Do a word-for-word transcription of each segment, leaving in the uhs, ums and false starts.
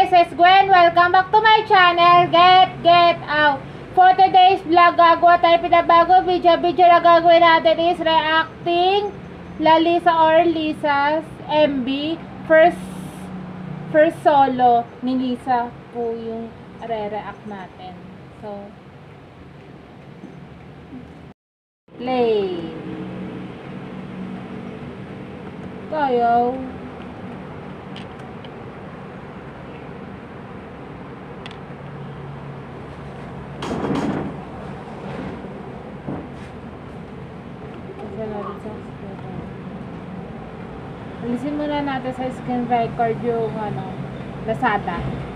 Princessguen! Welcome back to my channel, Get Get Out! For today's vlog, gagawa tayo pinabago video. Video na gagawin natin is reacting Lalisa or Lisa's M B. First, first solo ni Lisa po yung re-react natin. So, play. Tayo. Alisin muna natin sa screen record yung ano, Lazada.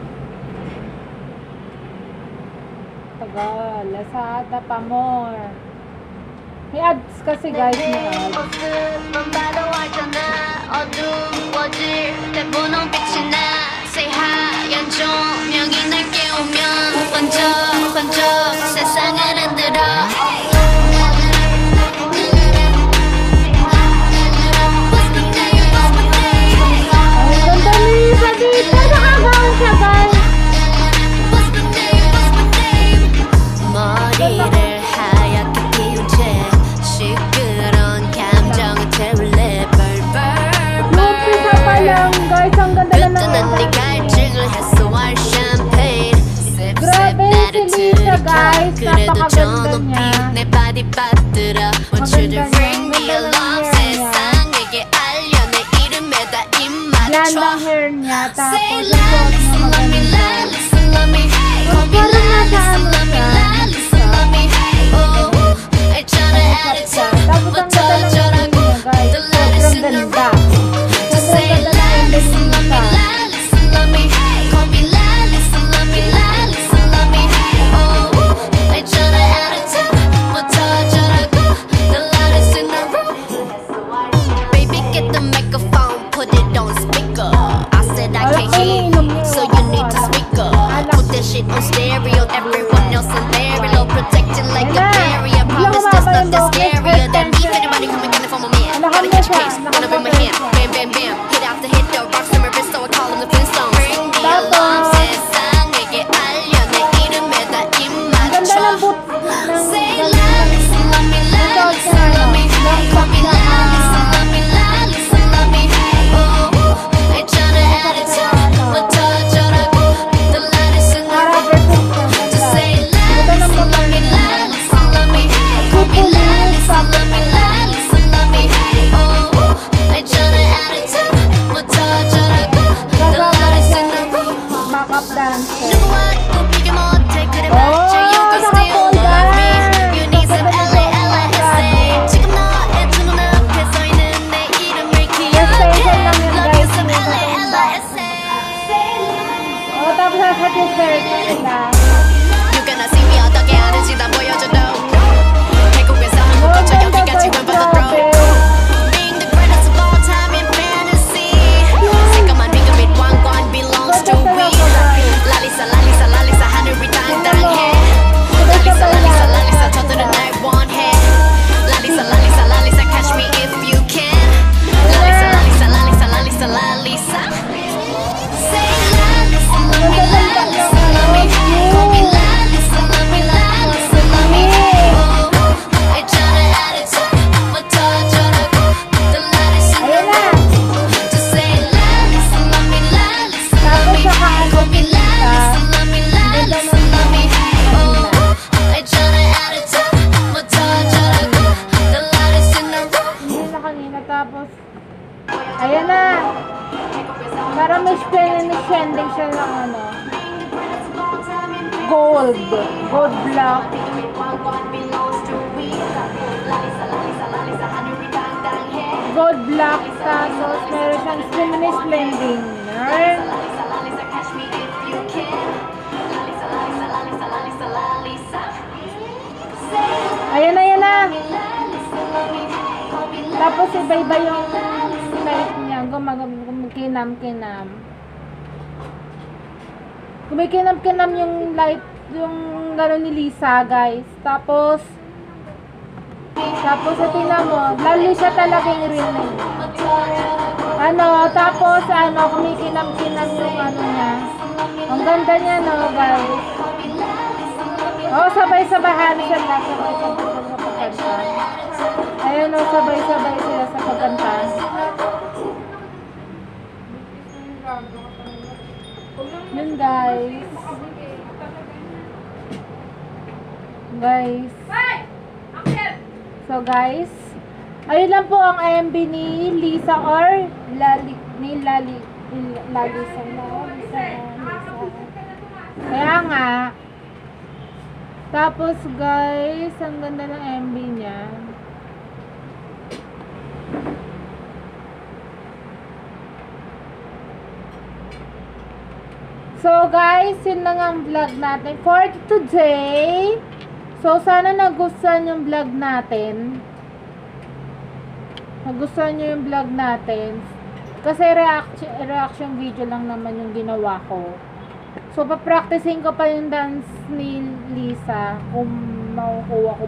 Tagal, Lazada pa more. May ads kasi guys na ads. Guys, napakaganda niya. Maganda niya. Ganda ng hair niya. Tapos yung suot niya maganda. Parang nasa ano siya. Tapos ang ganda ng hair niya guys. Sobrang ganda. Sobrang ganda ng hair niya. On stereo, everyone else in there, low protected like a barrier. Promise that's not that scarier than me. Anybody coming in for my man, gotta catch a case, wanna bring my hand, bam bam bam, hit after hit, the rocks in my wrist, so I call them the Flintstones. Bring the alarm, 세상에게 알려 내 이름에다 입 맞춰. Say Lalisa, love me, Lalisa, love me, call me Lalisa, love me, Lalisa, love me. Oh, 있잖아 attitude, 뭐 터져라고. Ayan na. Para may trending siya ng ano. Gold. Gold block. Gold block. Tapos meron siyang luminous blending. Ayan. Ayan na, ayan na. Tapos iba-iba yung light niya. Gumakinam-kinam. Gumikinam-kinam yung light, yung gano'n ni Lisa, guys. Tapos, Tapos sa tingnan mo, Lalisa talaga yung real name. Ano, tapos ano, kumikinam-kinam yung ano niya. Ang ganda niya, no, guys. Oh, sabay-sabahan sila. Sabay-sabay sa pagkanta. Ayun, no, sabay-sabay sila sa pagkanta. Yun, guys. Guys. So, guys, ayun lang po ang M B ni Lisa or Lali, ni Lali, Lalisa, Lalisa, Lalisa. Kaya nga, tapos guys, ang ganda ng M B niya. So guys, yun lang ang vlog natin for today. So sana nagustuhan yung vlog natin. Nagustuhan nyo yung vlog natin. Kasi reaction, reaction video lang naman yung ginawa ko. So pa-practicing ko pa yung dance ni Lisa kung makukuha ko.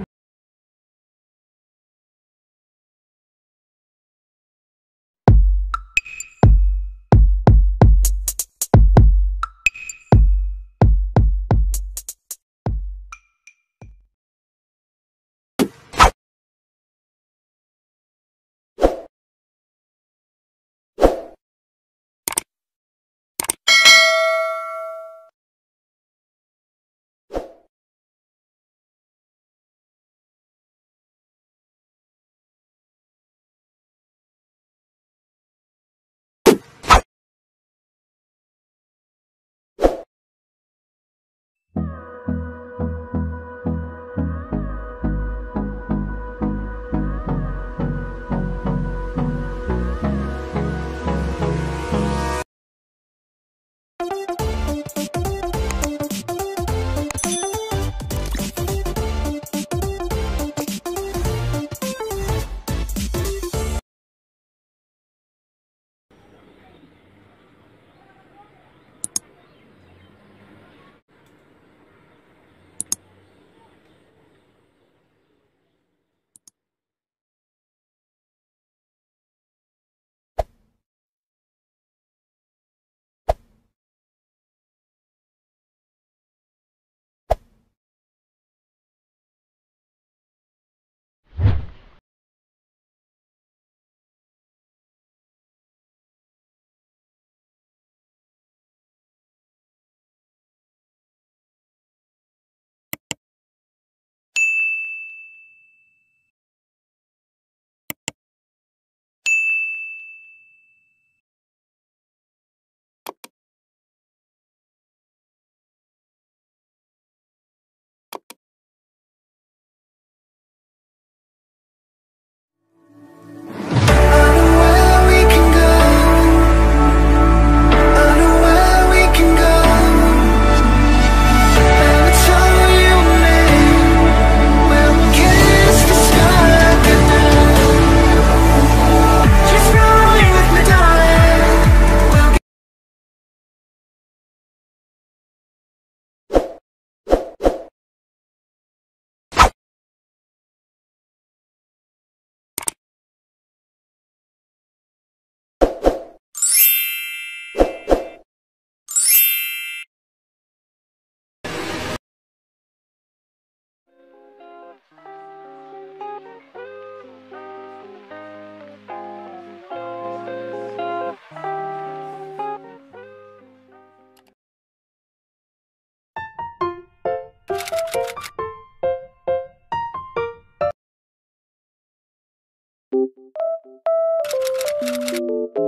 Thank you.